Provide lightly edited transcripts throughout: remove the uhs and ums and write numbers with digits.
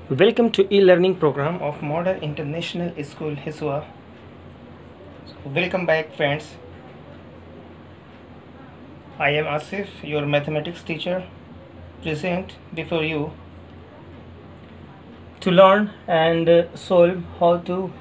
Welcome to e-learning program of Model International School Hisua. Welcome back friends. I am Asif, your mathematics teacher, present before you to learn and solve how to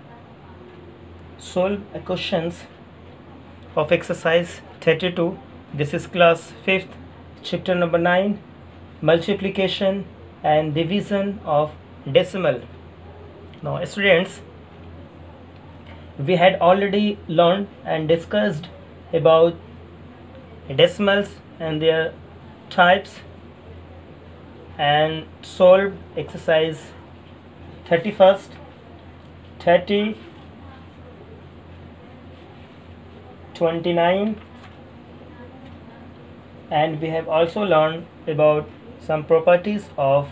solve questions of exercise 32. This is class 5th, chapter number 9, multiplication and division of decimal. Now students, we had already learned and discussed about decimals and their types and solved exercise 31st, 30, 29, and we have also learned about some properties of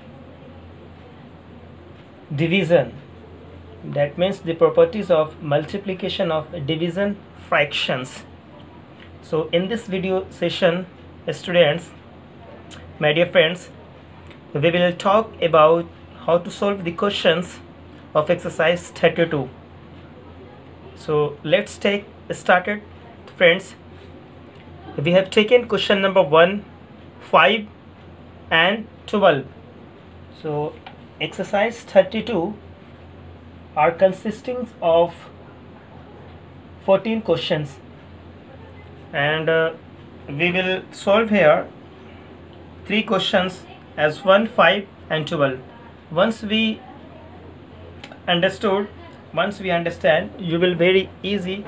division. That means the properties of multiplication of division fractions. So in this video session, students, my dear friends, we will talk about how to solve the questions of exercise 32. So let's take started friends. We have taken question number 1, 5 and 12. So exercise 32 are consisting of 14 questions, and we will solve here 3 questions as 1, 5 and 12. Once we understand, you will be easy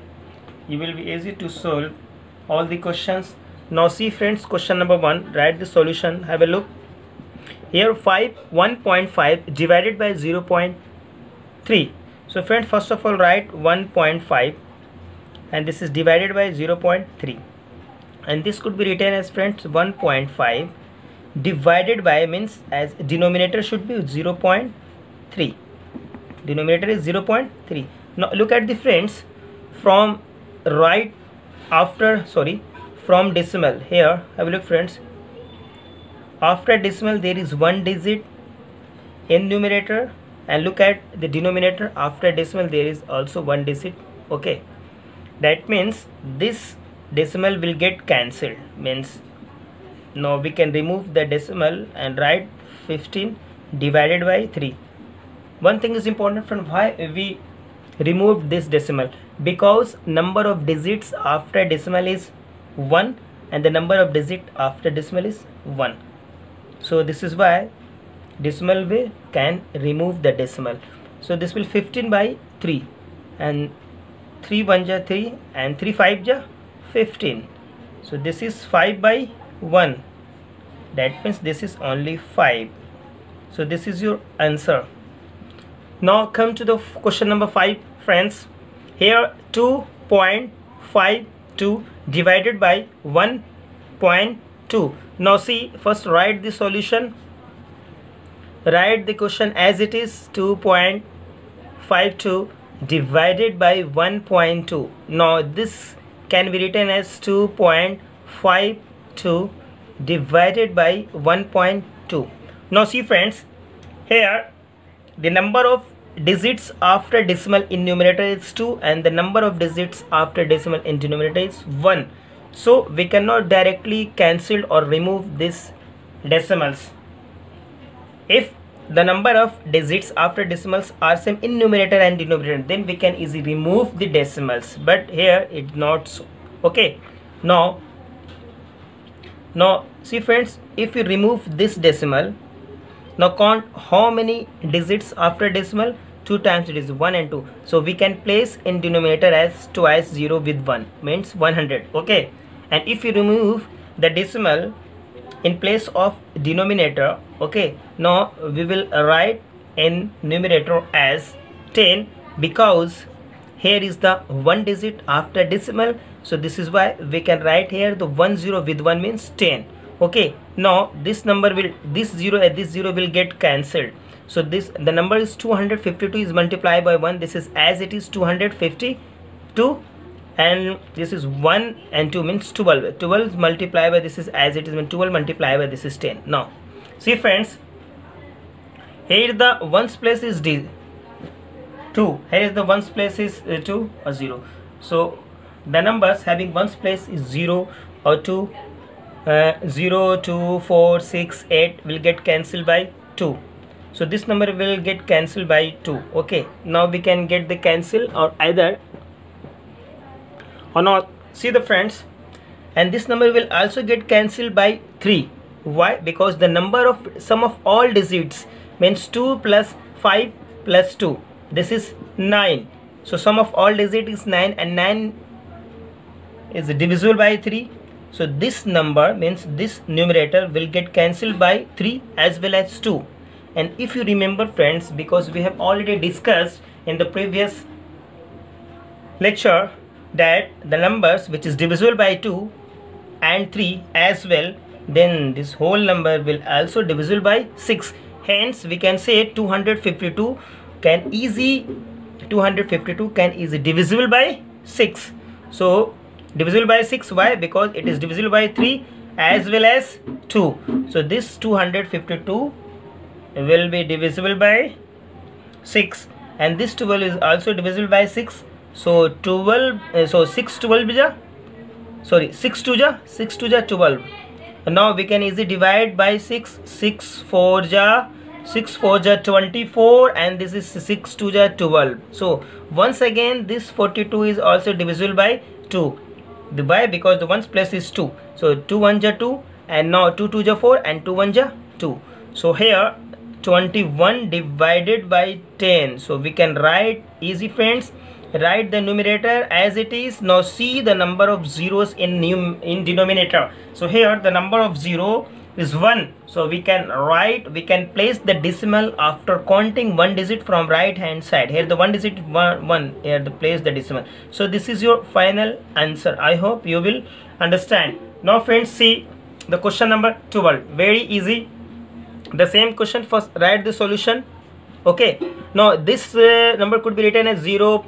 to solve all the questions. Now see friends, question number 1, write the solution. Have a look here. 1.5 divided by 0.3. So friends, first of all write 1.5 and this is divided by 0.3, and this could be written as friends 1.5 divided by, means as denominator should be 0.3. Denominator is 0.3. Now look at the friends, from right after, from decimal. Here have a look friends, after decimal there is 1 digit in numerator, and look at the denominator, after decimal there is also 1 digit. Okay, that means this decimal will get cancelled, means now we can remove the decimal and write 15 divided by 3. One thing is important from why we removed this decimal, because number of digits after decimal is 1 and the number of digit after decimal is 1. So this is why decimal we can remove the decimal. So this will 15 by 3, and 3 1 ja 3 and 3 5 ja 15. So this is 5 by 1. That means this is only 5. So this is your answer. Now come to the question number 5 friends. Here 2.52 divided by 1.2. Now see, first write the solution. Write the question as it is, 2.52 divided by 1.2. Now this can be written as 2.52 divided by 1.2. Now see friends, here the number of digits after decimal in numerator is 2 and the number of digits after decimal in denominator is 1. So we cannot directly cancel or remove these decimals. If the number of digits after decimals are same in numerator and denominator, then we can easily remove the decimals, but here it's not so. Okay, now see friends, if you remove this decimal, now count how many digits after decimal. 2 times it is 1 and 2, so we can place in denominator as twice 0 with 1, means 100. Okay, and if you remove the decimal in place of denominator, okay, now we will write in numerator as 10, because here is the 1 digit after decimal. So this is why we can write here the 10 with 1 means 10. Okay, now this number will, this 0 and this 0 will get cancelled. So this, the number is 252 is multiplied by 1. This is as it is 252, and this is 1 and 2 means 12. 12 multiplied by this is as it is, when 12 multiplied by this is 10. Now see friends, Here the ones place is 2. Here is the ones place is 2 or 0. So the numbers having ones place is 0 or 2. 0, 2, 4, 6, 8 will get cancelled by 2. So this number will get cancelled by 2. Okay, now we can get the cancel or either or not. See the friends, and this number will also get cancelled by 3. Why? Because the number of sum of all digits means 2 plus 5 plus 2. This is 9. So sum of all digits is 9, and 9 is divisible by 3. So this number means this numerator will get cancelled by 3 as well as 2. And if you remember friends, because we have already discussed in the previous lecture that the numbers which is divisible by 2 and 3 as well, then this whole number will also divisible by 6. Hence we can say 252 can easy divisible by 6. So divisible by 6. Why? Because it is divisible by 3 as well as 2. So this 252 will be divisible by 6, and this 12 is also divisible by 6. So 12, so 6 12 ja, sorry 6 2 ja 12. Now we can easily divide by 6. 6 4 ja 24, and this is 6 2 ja 12. So once again this 42 is also divisible by 2. Why? Because the ones place is 2. So 2 1 ja 2, and now 2 2 ja 4, and 2 1 ja 2. So here 21 divided by 10. So we can write easy friends, write the numerator as it is. Now see the number of zeros in denominator. So here the number of 0 is 1. So we can place the decimal after counting one digit from right hand side. Here the one digit 1, here the place the decimal. So this is your final answer. I hope you will understand. Now friends, see the question number 12. Very easy. The same question, first write the solution. Okay, now this number could be written as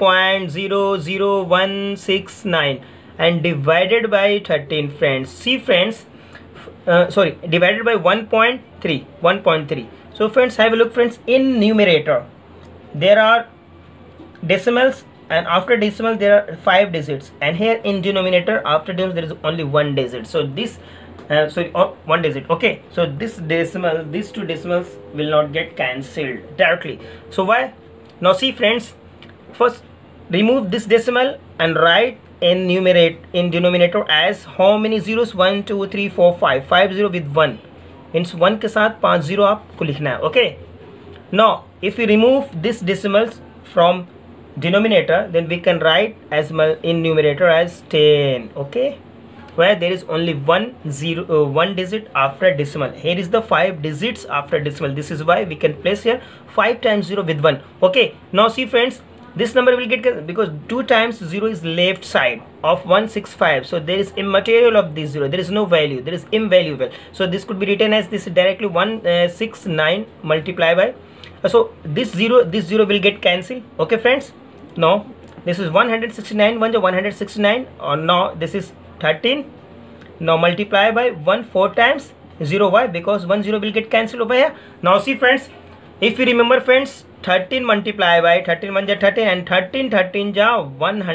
0.00169 and divided by 13 friends. See friends, divided by 1.3. So friends, have a look friends, in numerator there are decimals, and after decimal there are 5 digits, and here in denominator after decimal there is only 1 digit. So this 1 digit. Okay, so these two decimals will not get cancelled directly. So why? Now see friends, first remove this decimal and write in denominator as how many zeros? 1 2 3 4 5 5 0 with 1 means 1 के साथ 5 0 आपको लिखना है. Okay, now if we remove this decimals from denominator, then we can write as in numerator as 10. Okay, where there is only 1 digit after decimal. Here is the 5 digits after decimal. This is why we can place here 5 times 0 with 1. Okay, now see friends, this number will get, because 2 times 0 is left side of 165. So there is immaterial of this 0. There is no value. There is invaluable. So this could be written as this directly 169 multiplied by. So this 0 will get cancelled. Okay friends. Now this is 169. 169. Or now this is 13. Now multiply by 1 4 times 0. Why? Because 1 0 will get cancelled over here. Now see friends, if you remember friends, 13 multiply by 13 1 ja 13, and 13 ja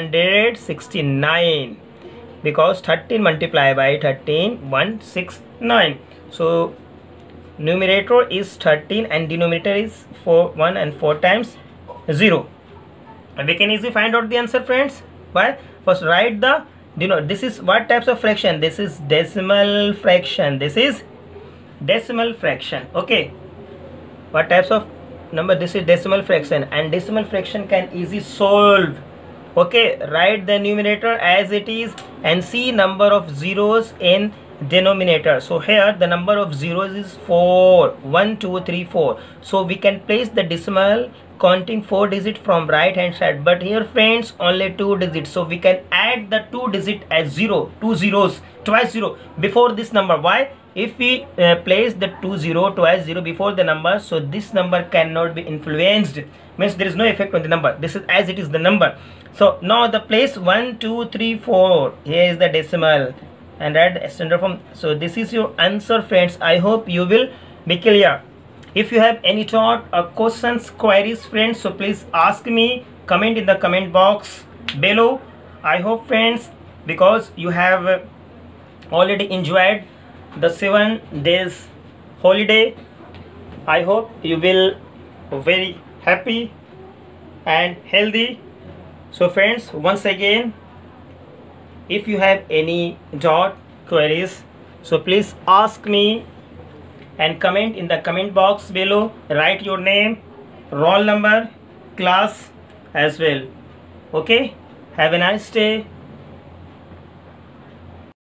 169, because 13 multiply by 13 169. So numerator is 13 and denominator is 1 and 4 times 0. And we can easily find out the answer friends. Why? First write the this is what types of fraction? This is decimal fraction. This is decimal fraction. Okay, what types of number? This is decimal fraction, and decimal fraction can easily solve. Okay, write the numerator as it is and see number of zeros in denominator. So here the number of zeros is 4. 1 2 3 4. So we can place the decimal counting 4 digits from right hand side, but here friends only 2 digits. So we can add the 2 digit as 0, 2 zeros, twice 0 before this number. Why? If we place the 2 0 twice 0 before the number, so this number cannot be influenced, means there is no effect on the number. This is as it is the number. So now the place 1 2 3 4, here is the decimal, and write the standard form. So this is your answer friends. I hope you will be clear. If you have any thought or questions, queries, friends, so please ask me, comment in the comment box below. I hope, friends, because you have already enjoyed the 7 days holiday, I hope you will very happy and healthy. So friends, once again, if you have any doubt, queries, so please ask me and comment in the comment box below. Write your name, roll number, class as well. Okay, have a nice day.